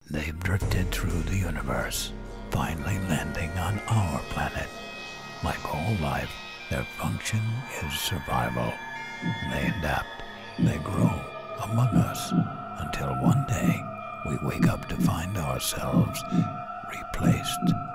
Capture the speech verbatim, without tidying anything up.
They've drifted through the universe, finally landing on our planet. Like all life, their function is survival. They adapt, they grow among us, until one day we wake up to find ourselves replaced